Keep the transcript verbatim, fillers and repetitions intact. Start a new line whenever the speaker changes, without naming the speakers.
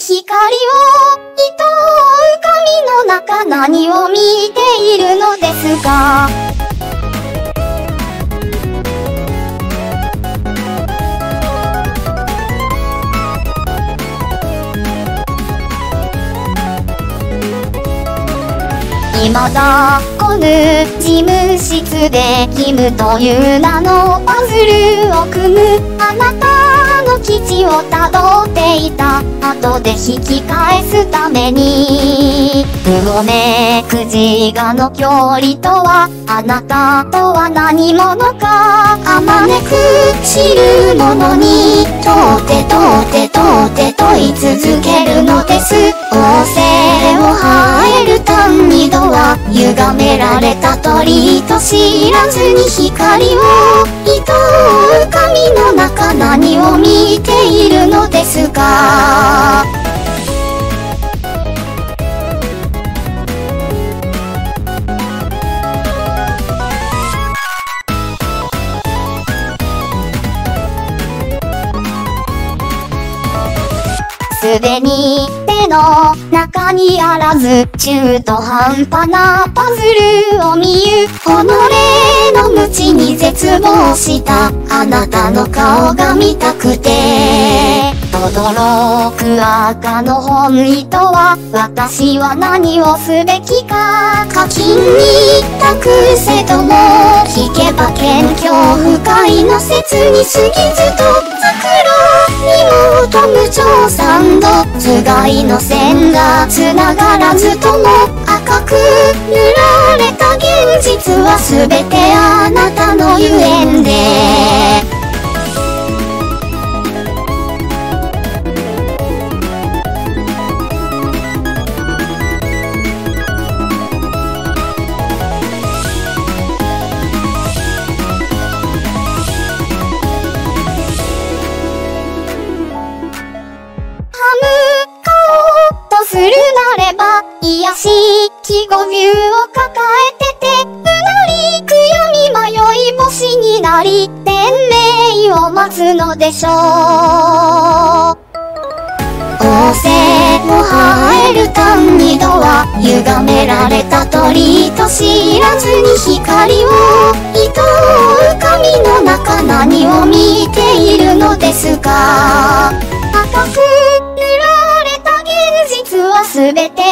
光を糸をう髪の中何を見ているのですか。未だこぬ事務室でキムという名のパズルを組むあなたの基地をたどっていた。後で引き返すためにうごめく自我の距離とはあなたとは何者かあまねく知るものに問うて問うて問うて問い続けるのです。仰星を生える単二度は歪められた鳥と知らずに光を糸をう髪の中何を見ているのですか。すでに手の中にあらず中途半端なパズルを見ゆ己の無知に絶望したあなたの顔が見たくて轟く赤の本意とは私は何をすべきか課金に託せとも聞けば謙虚深いの説に過ぎずと桜にもと無調三度頭蓋の線が繋がらずとも赤く塗られた現実は全てあなたのゆえんでするなれば癒しきごびゅうを抱えててうなりくよみ迷い星になり天命を待つのでしょう。仰星を生える単二度は歪められた鳥と知らずに光を糸をう髪の中何を見ているのですか。赤く塗られた現実は全て